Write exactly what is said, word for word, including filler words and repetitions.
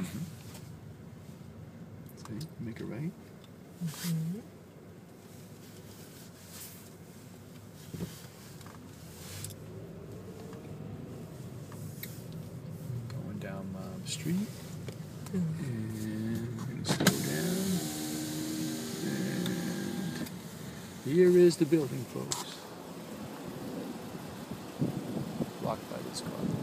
Mm-hmm. See, make it right. Mm-hmm. Going down Mob Street. Mm-hmm. And we're going to slow down. And here is the building, folks. Blocked by this car.